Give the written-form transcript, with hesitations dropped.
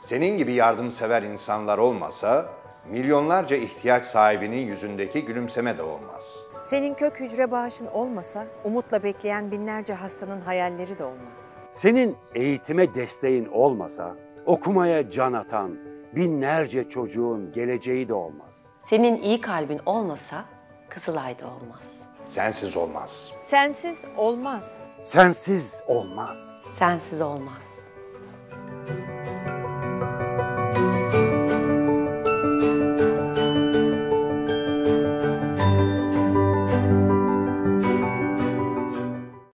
Senin gibi yardımsever insanlar olmasa, milyonlarca ihtiyaç sahibinin yüzündeki gülümseme de olmaz. Senin kök hücre bağışın olmasa, umutla bekleyen binlerce hastanın hayalleri de olmaz. Senin eğitime desteğin olmasa, okumaya can atan binlerce çocuğun geleceği de olmaz. Senin iyi kalbin olmasa, Kızılay da olmaz. Sensiz olmaz. Sensiz olmaz. Sensiz olmaz. Sensiz olmaz.